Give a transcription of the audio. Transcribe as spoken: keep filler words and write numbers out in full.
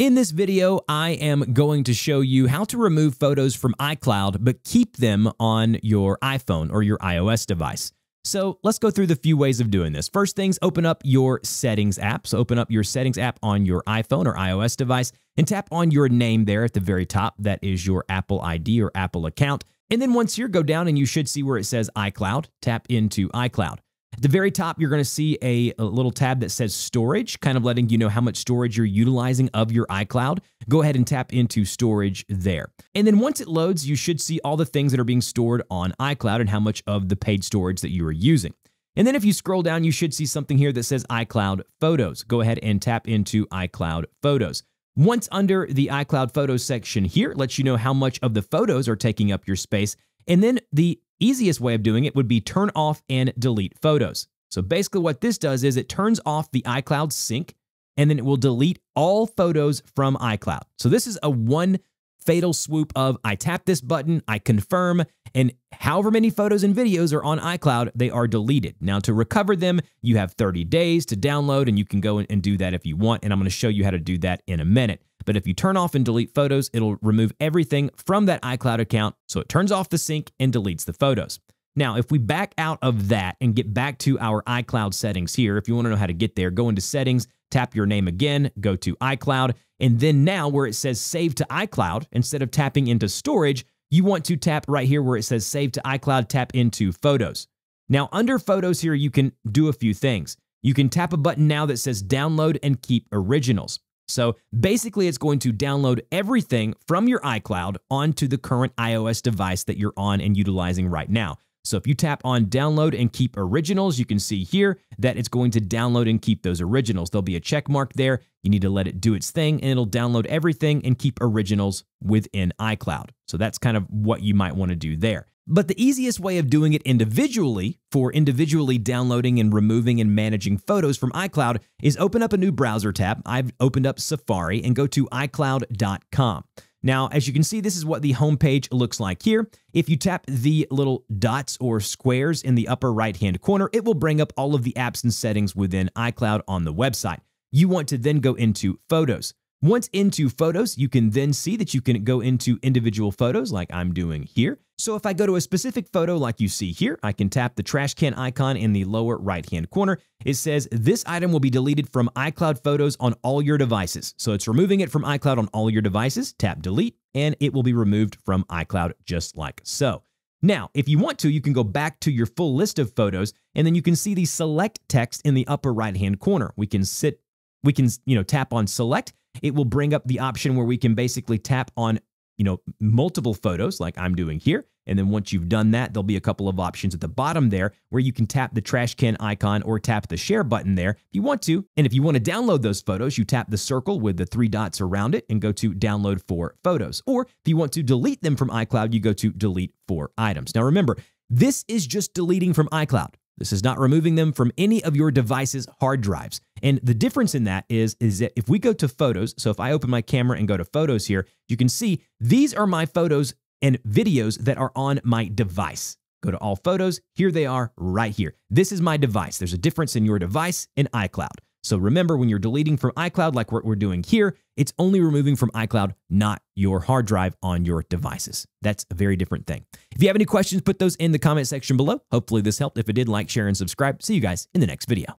In this video, I am going to show you how to remove photos from iCloud, but keep them on your iPhone or your iOS device. So let's go through the few ways of doing this. First things, open up your Settings app. So open up your Settings app on your iPhone or iOS device and tap on your name there at the very top. That is your Apple I D or Apple account. And then once here, go down and you should see where it says iCloud. Tap into iCloud. At the very top, you're going to see a, a little tab that says storage, kind of letting you know how much storage you're utilizing of your iCloud. Go ahead and tap into storage there. And then once it loads, you should see all the things that are being stored on iCloud and how much of the paid storage that you are using. And then if you scroll down, you should see something here that says iCloud Photos. Go ahead and tap into iCloud Photos. Once under the iCloud Photos section here, it lets you know how much of the photos are taking up your space. And then the easiest way of doing it would be turn off and delete photos. So basically what this does is it turns off the iCloud sync and then it will delete all photos from iCloud. So this is a one fatal swoop of I tap this button, I confirm, and however many photos and videos are on iCloud, they are deleted. Now to recover them, you have thirty days to download and you can go and do that if you want. And I'm going to show you how to do that in a minute. But if you turn off and delete photos, it'll remove everything from that iCloud account. So it turns off the sync and deletes the photos. Now, if we back out of that and get back to our iCloud settings here, if you want to know how to get there, go into settings, tap your name again, go to iCloud. And then now where it says save to iCloud, instead of tapping into storage, you want to tap right here where it says save to iCloud, tap into photos. Now under photos here, you can do a few things. You can tap a button now that says download and keep originals. So basically, it's going to download everything from your iCloud onto the current iOS device that you're on and utilizing right now. So if you tap on download and keep originals, you can see here that it's going to download and keep those originals. There'll be a check mark there. You need to let it do its thing and it'll download everything and keep originals within iCloud. So that's kind of what you might want to do there. But the easiest way of doing it individually for individually downloading and removing and managing photos from iCloud is open up a new browser tab. I've opened up Safari and go to i cloud dot com. Now, as you can see, this is what the homepage looks like here. If you tap the little dots or squares in the upper right-hand corner, it will bring up all of the apps and settings within iCloud on the website. You want to then go into Photos. Once into Photos, you can then see that you can go into individual photos like I'm doing here. So if I go to a specific photo like you see here, I can tap the trash can icon in the lower right-hand corner. It says this item will be deleted from iCloud Photos on all your devices. So it's removing it from iCloud on all your devices. Tap delete and it will be removed from iCloud just like so. Now, if you want to, you can go back to your full list of photos and then you can see the select text in the upper right-hand corner. We can sit, we can, you know, tap on select. It will bring up the option where we can basically tap on, you know, multiple photos like I'm doing here. And then once you've done that, there'll be a couple of options at the bottom there where you can tap the trash can icon or tap the share button there if you want to. And if you want to download those photos, you tap the circle with the three dots around it and go to download for photos. Or if you want to delete them from iCloud, you go to delete for items. Now remember, this is just deleting from iCloud. This is not removing them from any of your device's hard drives. And the difference in that is, is that if we go to photos, so if I open my camera and go to photos here, you can see these are my photos and videos that are on my device. Go to all photos. Here they are right here. This is my device. There's a difference in your device and iCloud. So remember, when you're deleting from iCloud like what we're doing here, it's only removing from iCloud, not your hard drive on your devices. That's a very different thing. If you have any questions, put those in the comment section below. Hopefully this helped. If it did, like, share, and subscribe. See you guys in the next video.